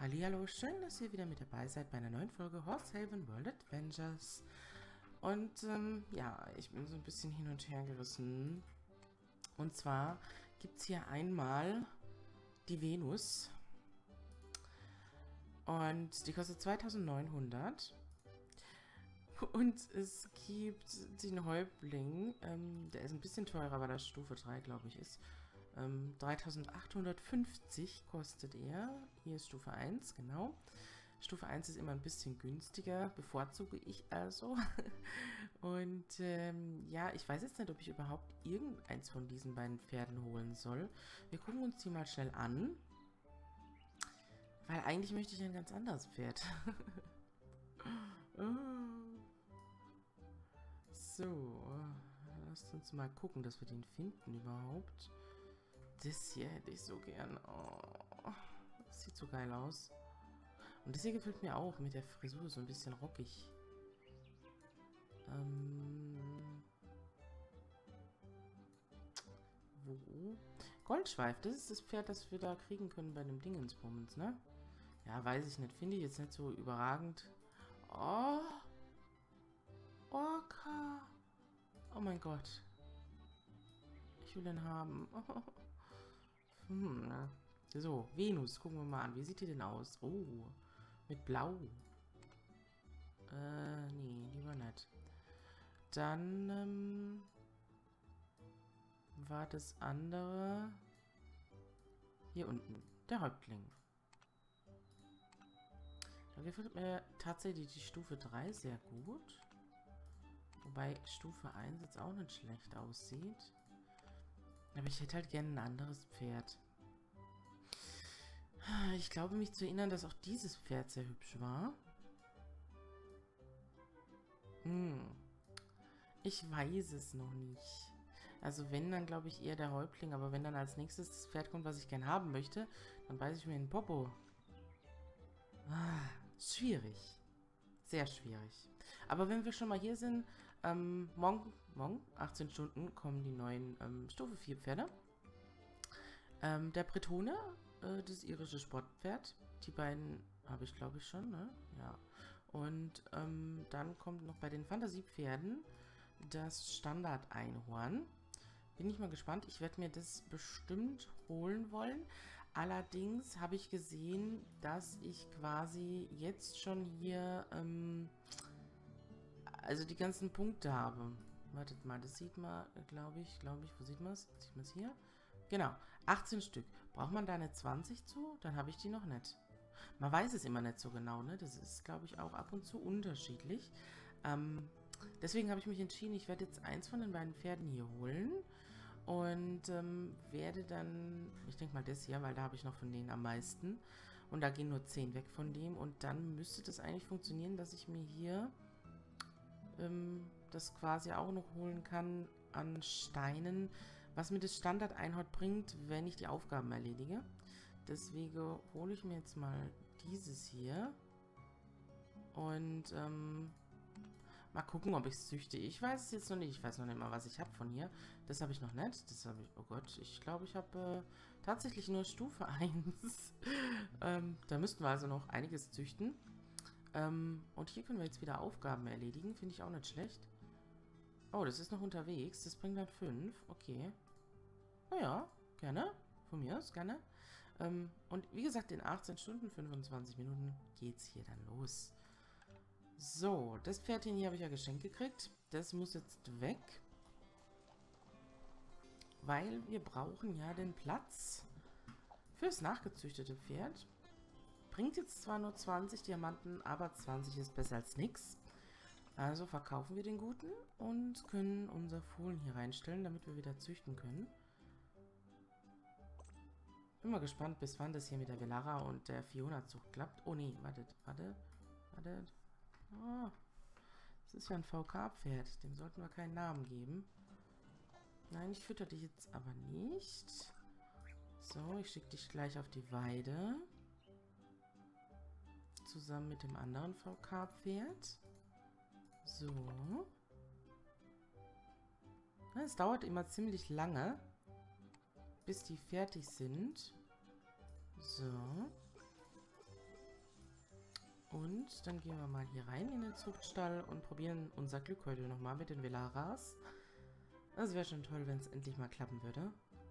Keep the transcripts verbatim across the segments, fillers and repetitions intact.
Hallihallo, schön, dass ihr wieder mit dabei seid bei einer neuen Folge Horsehaven World Adventures. Und ähm, ja, ich bin so ein bisschen hin und her gerissen. Und zwar gibt es hier einmal die Venus. Und die kostet zweitausendneunhundert. Und es gibt den Häuptling, ähm, der ist ein bisschen teurer, weil das Stufe drei, glaube ich, ist. Ähm, dreitausendachthundertfünfzig kostet er. Hier ist Stufe eins, genau. Stufe eins ist immer ein bisschen günstiger, bevorzuge ich also. Und ähm, ja, ich weiß jetzt nicht, ob ich überhaupt irgendeins von diesen beiden Pferden holen soll. Wir gucken uns die mal schnell an. Weil eigentlich möchte ich ein ganz anderes Pferd. So, lasst uns mal gucken, dass wir den finden überhaupt. Das hier hätte ich so gern. Oh, das sieht so geil aus. Und das hier gefällt mir auch mit der Frisur, so ein bisschen rockig. Ähm... Wo? Goldschweif, das ist das Pferd, das wir da kriegen können bei dem Dingensbummens, ne? Ja, weiß ich nicht. Finde ich jetzt nicht so überragend. Oh! Orca! Oh mein Gott. Ich will ihn haben. Oh. Hm. So, Venus, gucken wir mal an. Wie sieht die denn aus? Oh, mit Blau. Äh, nee, lieber nicht. Dann, ähm, war das andere hier unten, der Häuptling. Da gefällt mir tatsächlich die Stufe drei sehr gut. Wobei Stufe eins jetzt auch nicht schlecht aussieht. Aber ich hätte halt gerne ein anderes Pferd. Ich glaube, mich zu erinnern, dass auch dieses Pferd sehr hübsch war. Hm. Ich weiß es noch nicht. Also wenn, dann glaube ich eher der Häuptling. Aber wenn dann als nächstes das Pferd kommt, was ich gern haben möchte, dann beiße ich mir in den Popo. Ah, schwierig. Sehr schwierig. Aber wenn wir schon mal hier sind, ähm, morgen, morgen, achtzehn Stunden, kommen die neuen ähm, Stufe vier Pferde. Ähm, der Bretone, äh, das irische Sportpferd. Die beiden habe ich, glaube ich, schon, ne? Ja. Und ähm, dann kommt noch bei den Fantasiepferden das Standard-Einhorn. Bin ich mal gespannt. Ich werde mir das bestimmt holen wollen. Allerdings habe ich gesehen, dass ich quasi jetzt schon hier ähm, also die ganzen Punkte habe. Wartet mal, das sieht man, glaube ich, glaube ich, wo sieht man es? Sieht man es hier? Genau, achtzehn Stück. Braucht man da eine zwanzig zu? Dann habe ich die noch nicht. Man weiß es immer nicht so genau, ne? Das ist, glaube ich, auch ab und zu unterschiedlich. Ähm, deswegen habe ich mich entschieden, ich werde jetzt eins von den beiden Pferden hier holen. Und ähm, werde dann, ich denke mal das hier, weil da habe ich noch von denen am meisten. Und da gehen nur zehn weg von dem. Und dann müsste das eigentlich funktionieren, dass ich mir hier ähm, das quasi auch noch holen kann an Steinen, was mir das Standard-Einhorn bringt, wenn ich die Aufgaben erledige. Deswegen hole ich mir jetzt mal dieses hier. Und ähm, mal gucken, ob ich es züchte. Ich weiß es jetzt noch nicht. Ich weiß noch nicht mal, was ich habe von hier. Das habe ich noch nicht. Das habe ich... Oh Gott, ich glaube, ich habe äh, tatsächlich nur Stufe eins. ähm, da müssten wir also noch einiges züchten. Ähm, und hier können wir jetzt wieder Aufgaben erledigen. Finde ich auch nicht schlecht. Oh, das ist noch unterwegs. Das bringt dann fünf. Okay. Naja, gerne. Von mir aus, gerne. Ähm, und wie gesagt, in achtzehn Stunden, fünfundzwanzig Minuten geht's hier dann los. So, das Pferdchen hier habe ich ja geschenkt gekriegt. Das muss jetzt weg. Weil wir brauchen ja den Platz fürs nachgezüchtete Pferd. Bringt jetzt zwar nur zwanzig Diamanten, aber zwanzig ist besser als nichts. Also verkaufen wir den guten und können unser Fohlen hier reinstellen, damit wir wieder züchten können. Bin mal gespannt, bis wann das hier mit der Velara und der Fiona-Zucht klappt. Oh nee, wartet, wartet, wartet. Oh, das ist ja ein V K-Pferd. Dem sollten wir keinen Namen geben. Nein, ich fütter dich jetzt aber nicht. So, ich schicke dich gleich auf die Weide. Zusammen mit dem anderen V K-Pferd. So. Es dauert immer ziemlich lange, bis die fertig sind. So. Und dann gehen wir mal hier rein in den Zuchtstall und probieren unser Glück heute nochmal mit den Velaras. Das wäre schon toll, wenn es endlich mal klappen würde.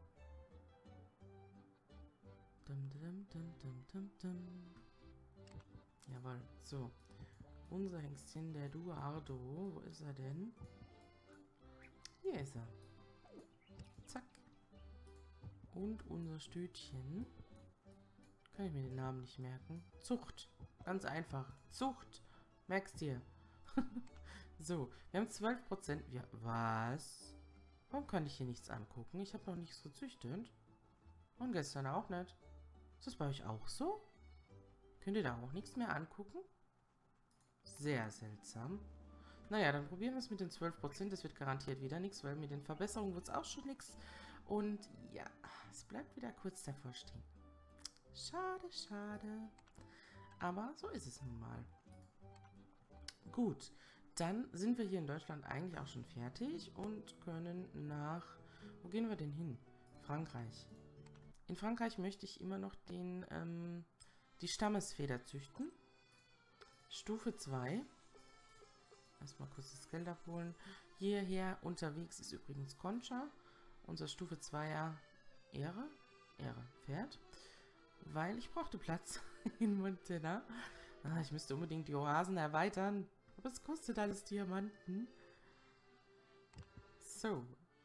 Dum, dum, dum, dum, dum, dum. Jawohl, so. Unser Hengstchen, der Duardo. Wo ist er denn? Hier ist er. Zack. Und unser Stütchen. Kann ich mir den Namen nicht merken. Zucht. Ganz einfach. Zucht. Merkst dir. So, wir haben zwölf Prozent. Wir, was? Warum kann ich hier nichts angucken? Ich habe noch nichts gezüchtet. Und gestern auch nicht. Ist das bei euch auch so? Könnt ihr da auch nichts mehr angucken? Sehr seltsam. Naja, dann probieren wir es mit den zwölf Prozent. Das wird garantiert wieder nichts, weil mit den Verbesserungen wird es auch schon nichts. Und ja, es bleibt wieder kurz davor stehen. Schade, schade. Aber so ist es nun mal. Gut, dann sind wir hier in Deutschland eigentlich auch schon fertig und können nach... Wo gehen wir denn hin? Frankreich. In Frankreich möchte ich immer noch den, ähm, die Stammesfeder züchten. Stufe zwei. Erstmal kurz das Geld abholen. Hierher unterwegs ist übrigens Concha. Unser Stufe zweier Ehre. Ehre. Pferd. Weil ich brauchte Platz in Montana. Ah, ich müsste unbedingt die Oasen erweitern. Aber es kostet alles Diamanten. So.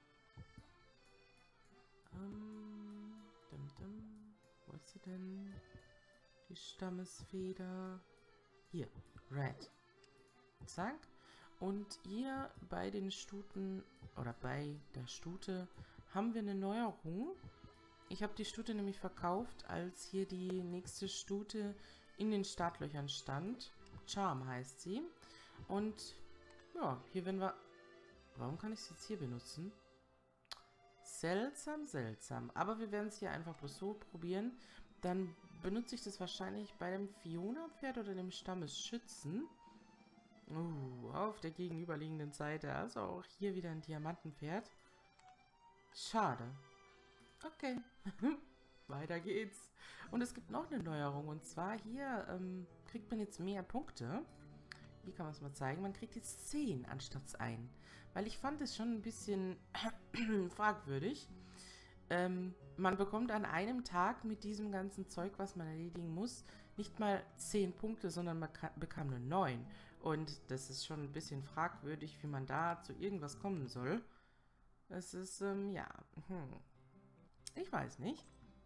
Ähm, dum, dum. Wo ist sie denn? Die Stammesfeder. Hier. Red. Zack. Und hier bei den Stuten, oder bei der Stute, haben wir eine Neuerung. Ich habe die Stute nämlich verkauft, als hier die nächste Stute in den Startlöchern stand. Charm heißt sie. Und ja, hier werden wir... Warum kann ich es jetzt hier benutzen? Seltsam, seltsam. Aber wir werden es hier einfach bloß so probieren. Dann benutze ich das wahrscheinlich bei dem Fiona-Pferd oder dem Stammesschützen. Uh, auf der gegenüberliegenden Seite. Also auch hier wieder ein Diamantenpferd. Schade. Okay. Weiter geht's. Und es gibt noch eine Neuerung. Und zwar hier ähm, kriegt man jetzt mehr Punkte. Wie kann man es mal zeigen? Man kriegt jetzt zehn anstatt ein. Weil ich fand es schon ein bisschen fragwürdig. Ähm, man bekommt an einem Tag mit diesem ganzen Zeug, was man erledigen muss, nicht mal zehn Punkte, sondern man bekam nur neun. Und das ist schon ein bisschen fragwürdig, wie man da zu irgendwas kommen soll. Es ist, ähm, ja, hm. Ich weiß nicht.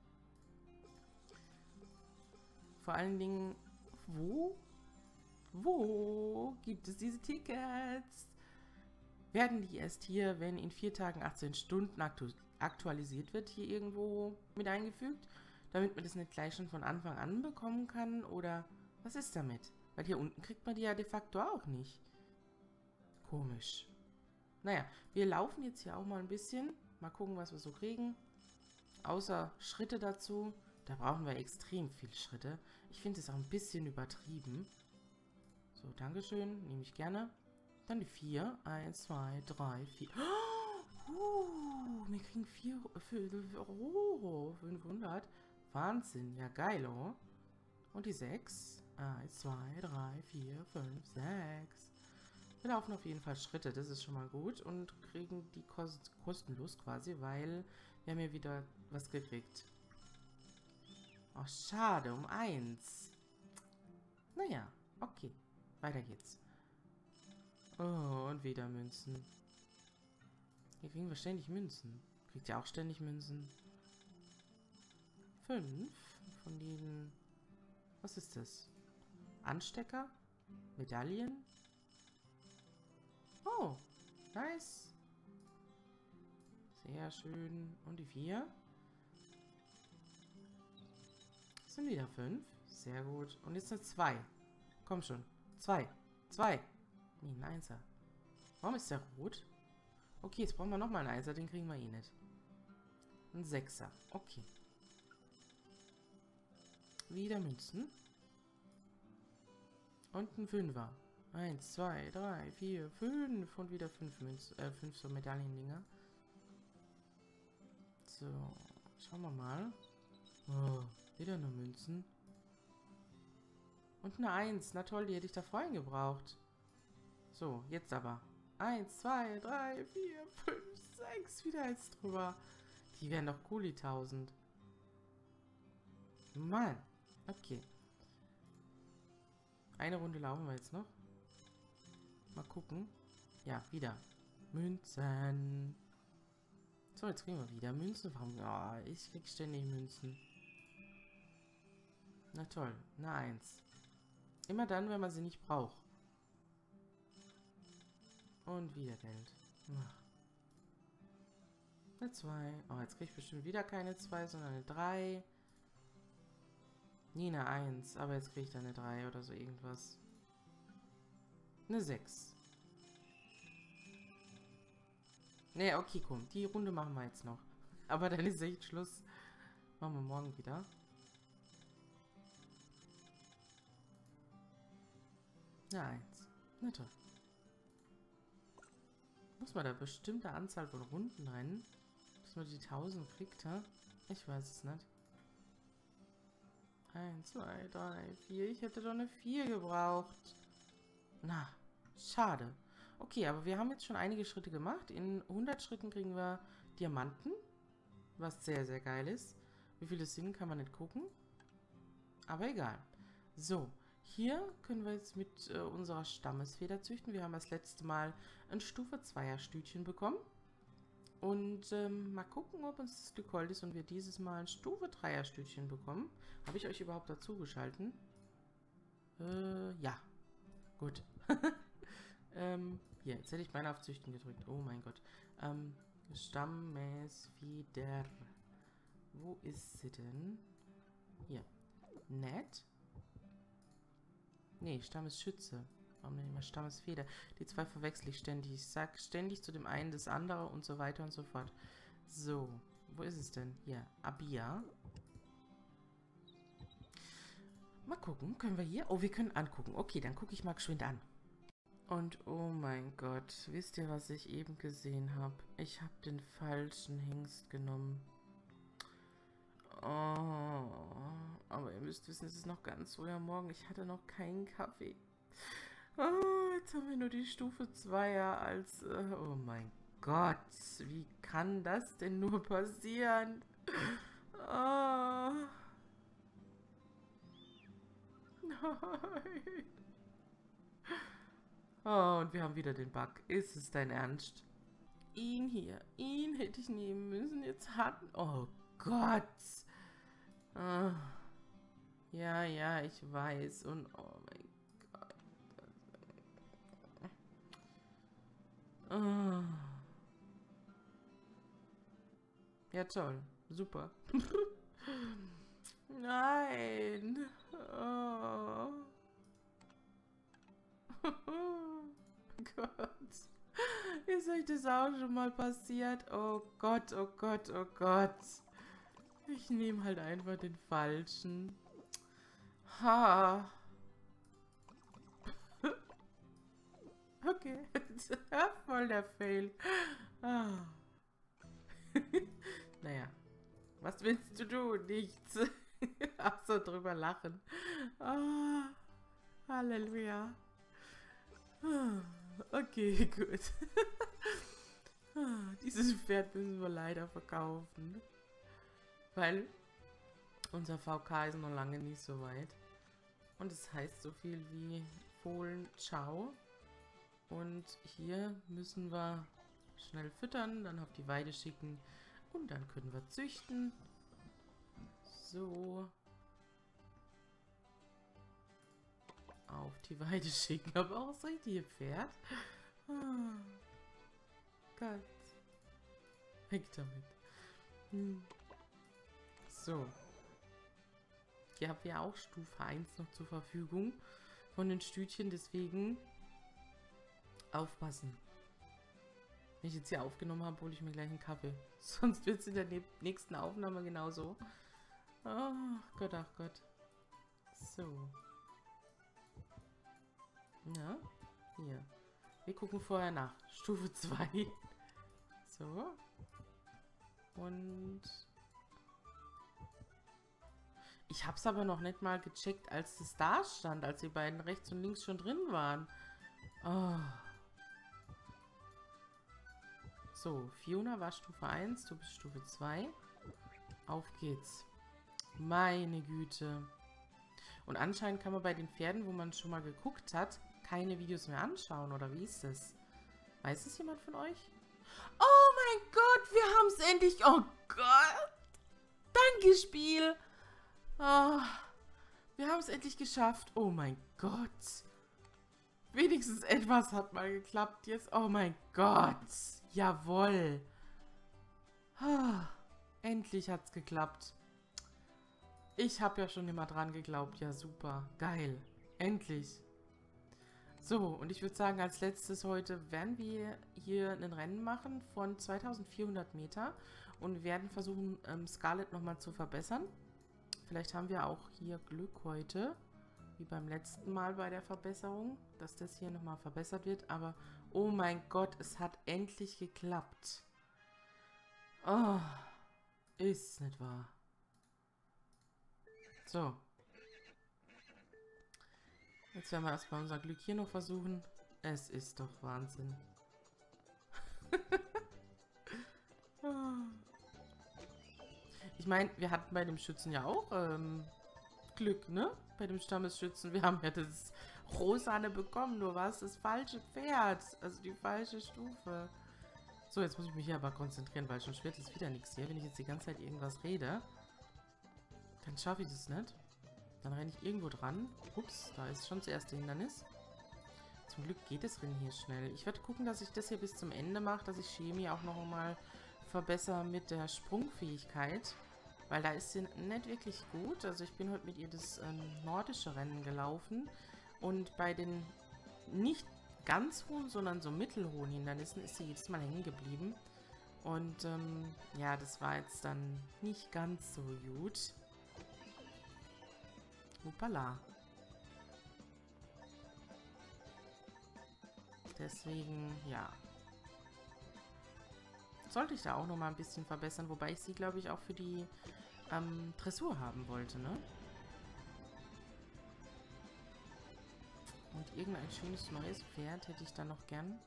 Vor allen Dingen, wo? Wo gibt es diese Tickets? Werden die erst hier, wenn in vier Tagen achtzehn Stunden aktu aktualisiert wird, hier irgendwo mit eingefügt? Damit man das nicht gleich schon von Anfang an bekommen kann? Oder was ist damit? Weil hier unten kriegt man die ja de facto auch nicht. Komisch. Naja, wir laufen jetzt hier auch mal ein bisschen. Mal gucken, was wir so kriegen. Außer Schritte dazu. Da brauchen wir extrem viele Schritte. Ich finde es auch ein bisschen übertrieben. So, Dankeschön. Nehme ich gerne. Dann die vier. Eins, zwei, drei, vier. Uh, wir kriegen vier. Oh, fünfhundert. Wahnsinn. Ja, geil, oh. Und die sechs. Eins, zwei, drei, vier, fünf, sechs. Wir laufen auf jeden Fall Schritte. Das ist schon mal gut. Und kriegen die kost kostenlos quasi, weil wir haben hier wieder was gekriegt. Oh, schade. Um eins. Naja, okay. Weiter geht's. Oh, und wieder Münzen. Hier kriegen wir ständig Münzen. Kriegt ihr auch ständig Münzen? Fünf von diesen... Was ist das? Anstecker? Medaillen? Oh, nice. Sehr schön. Und die vier? Das sind wieder fünf. Sehr gut. Und jetzt eine zwei. Komm schon. Zwei. Zwei. Nee, ein Einser. Warum ist der rot? Okay, jetzt brauchen wir nochmal einen Einser. Den kriegen wir eh nicht. Ein Sechser. Okay. Wieder Münzen. Und ein Fünfer. Eins, zwei, drei, vier, fünf. Und wieder fünf Münzen. Äh, fünf so Medaillendinger. So. Schauen wir mal. Oh, wieder nur Münzen. Und eine eins. Na toll, die hätte ich da vorhin gebraucht. So, jetzt aber. eins, zwei, drei, vier, fünf, sechs. Wieder eins drüber. Die wären doch cool, die tausend. Mann. Okay. Eine Runde laufen wir jetzt noch. Mal gucken. Ja, wieder. Münzen. So, jetzt kriegen wir wieder Münzen. Warum? Oh, ich krieg ständig Münzen. Na toll. Eine eins. Immer dann, wenn man sie nicht braucht. Und wieder Geld. Ach. Eine zwei. Oh, jetzt kriege ich bestimmt wieder keine zwei, sondern eine drei. Nie eine eins. Aber jetzt kriege ich da eine drei oder so irgendwas. Eine sechs. Ne, okay, komm. Die Runde machen wir jetzt noch. Aber dann ist echt Schluss. Machen wir morgen wieder. Eine eins. Na toll. Muss man da bestimmte Anzahl von Runden rennen? Dass man die tausend kriegt, ha? Ich weiß es nicht. eins, zwei, drei, vier. Ich hätte doch eine vier gebraucht. Na, schade. Okay, aber wir haben jetzt schon einige Schritte gemacht. In hundert Schritten kriegen wir Diamanten. Was sehr, sehr geil ist. Wie viele es sind, kann man nicht gucken. Aber egal. So, hier können wir jetzt mit äh, unserer Stammesfeder züchten. Wir haben das letzte Mal ein Stufe zweier Stütchen bekommen. Und ähm, mal gucken, ob uns das Glück hold ist und wir dieses Mal ein Stufe dreier Stütchen bekommen. Habe ich euch überhaupt dazu geschalten? Äh, ja. Gut. ähm, hier, jetzt hätte ich beinahe auf Züchten gedrückt. Oh mein Gott. Ähm, Stammesfeder. Wo ist sie denn? Hier. Nett. Nee, Stammesschütze. Warum denn immer Stammesfeder? Die zwei verwechsel ich ständig. Ich sag ständig zu dem einen das andere und so weiter und so fort. So, wo ist es denn? Hier, Abia. Mal gucken, können wir hier? Oh, wir können angucken. Okay, dann gucke ich mal geschwind an. Und oh mein Gott, wisst ihr, was ich eben gesehen habe? Ich habe den falschen Hengst genommen. Oh, aber ihr müsst wissen, es ist noch ganz früh am Morgen. Ich hatte noch keinen Kaffee. Oh, jetzt haben wir nur die Stufe zweier als... Äh, oh mein Gott, wie kann das denn nur passieren? Oh. Nein. Oh, und wir haben wieder den Bug. Ist es dein Ernst? Ihn hier, ihn hätte ich nehmen müssen. Jetzt hat... Oh Gott. Oh. Ja, ja, ich weiß. Und oh mein Gott. Oh. Ja, toll. Super. Nein. Oh. Gott. Ist euch das auch schon mal passiert? Oh Gott, oh Gott, oh Gott. Ich nehme halt einfach den falschen. Ha. Okay. Voll der Fail. Ah. Naja. Was willst du tun? Nichts. Ach so, drüber lachen. Ah. Halleluja. Okay, gut. Dieses Pferd müssen wir leider verkaufen. Weil unser V K ist noch lange nicht so weit. Und es heißt so viel wie Fohlen, ciao. Und hier müssen wir schnell füttern, dann auf die Weide schicken. Und dann können wir züchten. So. Auf die Weide schicken. Aber auch das richtige Pferd. Oh Gott. Weg damit. Hm. So. Hier haben wir auch Stufe eins noch zur Verfügung von den Stütchen, deswegen aufpassen. Wenn ich jetzt hier aufgenommen habe, hole ich mir gleich einen Kaffee. Sonst wird es in der nächsten Aufnahme genauso. Oh Gott, ach Gott. So. Ja, hier. Wir gucken vorher nach. Stufe zwei. So. Und... Ich hab's aber noch nicht mal gecheckt, als das da stand, als die beiden rechts und links schon drin waren. Oh. So, Fiona war Stufe eins, du bist Stufe zwei. Auf geht's. Meine Güte. Und anscheinend kann man bei den Pferden, wo man schon mal geguckt hat, keine Videos mehr anschauen, oder wie ist das? Weiß es jemand von euch? Oh mein Gott, wir haben es endlich. Oh Gott. Danke, Spiel. Oh, wir haben es endlich geschafft. Oh mein Gott. Wenigstens etwas hat mal geklappt jetzt. Oh mein Gott. Jawohl. Oh, endlich hat es geklappt. Ich habe ja schon immer dran geglaubt. Ja, super. Geil. Endlich. So, und ich würde sagen, als letztes heute werden wir hier ein Rennen machen von zweitausendvierhundert Meter und werden versuchen, ähm, Scarlet nochmal zu verbessern. Vielleicht haben wir auch hier Glück heute, wie beim letzten Mal bei der Verbesserung, dass das hier nochmal verbessert wird. Aber, oh mein Gott, es hat endlich geklappt. Oh, ist nicht wahr. So. Jetzt werden wir erstmal unser Glück hier noch versuchen. Es ist doch Wahnsinn. Ich meine, wir hatten bei dem Schützen ja auch ähm, Glück, ne? Bei dem Stammesschützen. Wir haben ja das Rosane bekommen, nur war es das falsche Pferd. Also die falsche Stufe. So, jetzt muss ich mich hier aber konzentrieren, weil sonst wird es wieder nichts hier. Wenn ich jetzt die ganze Zeit irgendwas rede, dann schaffe ich das nicht. Dann renne ich irgendwo dran. Ups, da ist schon das erste Hindernis. Zum Glück geht das Rennen hier schnell. Ich werde gucken, dass ich das hier bis zum Ende mache, dass ich Chemie auch noch mal verbessere mit der Sprungfähigkeit. Weil da ist sie nicht wirklich gut. Also ich bin heute mit ihr das ähm, nordische Rennen gelaufen. Und bei den nicht ganz hohen, sondern so mittelhohen Hindernissen ist sie jedes Mal hängen geblieben. Und ähm, ja, das war jetzt dann nicht ganz so gut. Hoppala. Deswegen, ja. Sollte ich da auch noch mal ein bisschen verbessern, wobei ich sie, glaube ich, auch für die ähm, Dressur haben wollte, ne? Und irgendein schönes neues Pferd hätte ich dann noch gern.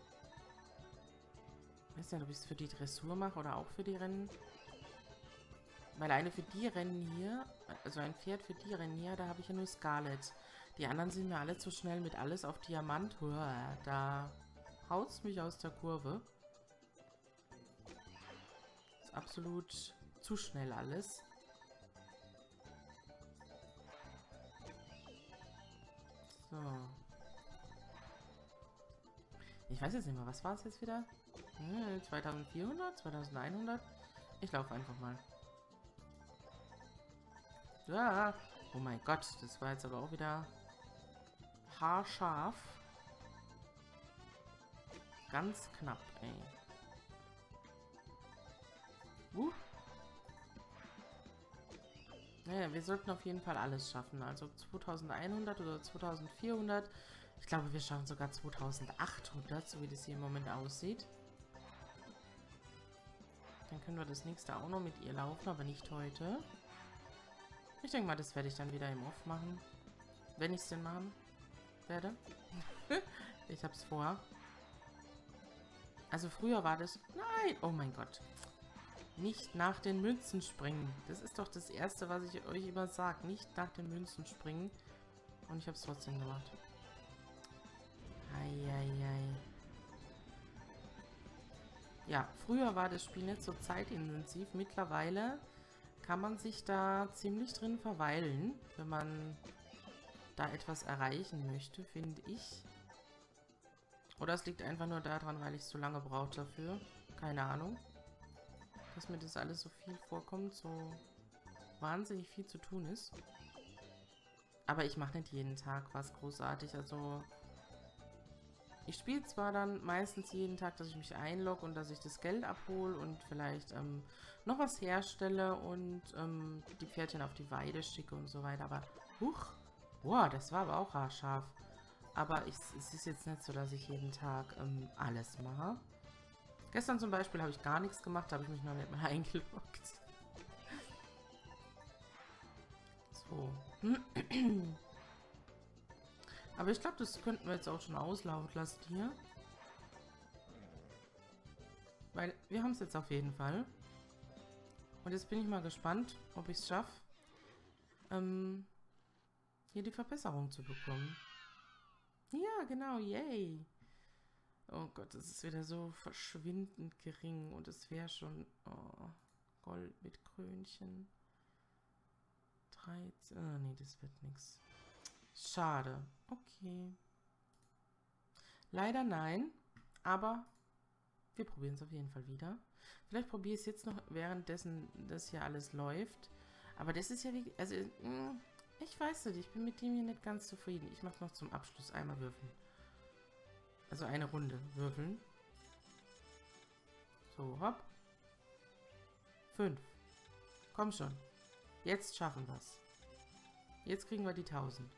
Ich weiß nicht, ob ich es für die Dressur mache oder auch für die Rennen. Weil eine für die Rennen hier, also ein Pferd für die Rennen hier, da habe ich ja nur Scarlet. Die anderen sind mir alle zu schnell mit alles auf Diamant. Da haut es mich aus der Kurve. Ist absolut zu schnell alles. So. Ich weiß jetzt nicht mehr, was war es jetzt wieder? Hm, zweitausendvierhundert? zweitausendeinhundert? Ich laufe einfach mal. Ja. Oh mein Gott, das war jetzt aber auch wieder haarscharf. Ganz knapp, ey. Uh. Naja, wir sollten auf jeden Fall alles schaffen. Also zweitausendeinhundert oder zweitausendvierhundert. Ich glaube, wir schaffen sogar zweitausendachthundert, so wie das hier im Moment aussieht. Dann können wir das nächste auch noch mit ihr laufen, aber nicht heute. Ich denke mal, das werde ich dann wieder im Off machen. Wenn ich es denn machen werde. Ich habe es vor. Also früher war das... Nein! Oh mein Gott. Nicht nach den Münzen springen. Das ist doch das Erste, was ich euch immer sage. Nicht nach den Münzen springen. Und ich habe es trotzdem gemacht. Eieiei. Ja, früher war das Spiel nicht so zeitintensiv. Mittlerweile kann man sich da ziemlich drin verweilen, wenn man da etwas erreichen möchte, finde ich. Oder es liegt einfach nur daran, weil ich so lange brauche dafür. Keine Ahnung. Dass mir das alles so viel vorkommt, so wahnsinnig viel zu tun ist. Aber ich mache nicht jeden Tag was großartig, also... Ich spiele zwar dann meistens jeden Tag, dass ich mich einlogge und dass ich das Geld abhole und vielleicht ähm, noch was herstelle und ähm, die Pferdchen auf die Weide schicke und so weiter, aber huch, boah, das war aber auch haarscharf. Aber ich, es ist jetzt nicht so, dass ich jeden Tag ähm, alles mache. Gestern zum Beispiel habe ich gar nichts gemacht, da habe ich mich noch nicht mal eingeloggt. So. Aber ich glaube, das könnten wir jetzt auch schon auslaufen lassen hier. Weil wir haben es jetzt auf jeden Fall. Und jetzt bin ich mal gespannt, ob ich es schaffe, ähm, hier die Verbesserung zu bekommen. Ja, genau, yay. Oh Gott, das ist wieder so verschwindend gering. Und es wäre schon oh, Gold mit Krönchen. dreizehn. Ah, nee, das wird nichts. Schade. Okay. Leider nein. Aber wir probieren es auf jeden Fall wieder. Vielleicht probiere ich es jetzt noch, währenddessen das hier alles läuft. Aber das ist ja wie... Also, ich weiß nicht, ich bin mit dem hier nicht ganz zufrieden. Ich mache noch zum Abschluss einmal würfeln. Also eine Runde würfeln. So, hopp. Fünf. Komm schon. Jetzt schaffen wir es. Jetzt kriegen wir die tausend.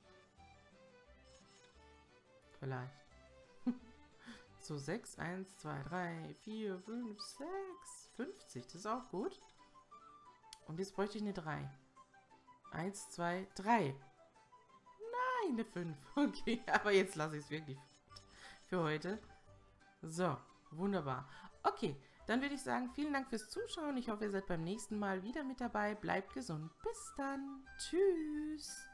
Vielleicht. So, sechs, eins, zwei, drei, vier, fünf, sechs, fünfzig. Das ist auch gut. Und jetzt bräuchte ich eine drei. eins, zwei, drei. Nein, eine fünf. Okay, aber jetzt lasse ich es wirklich für heute. So, wunderbar. Okay, dann würde ich sagen, vielen Dank fürs Zuschauen. Ich hoffe, ihr seid beim nächsten Mal wieder mit dabei. Bleibt gesund. Bis dann. Tschüss.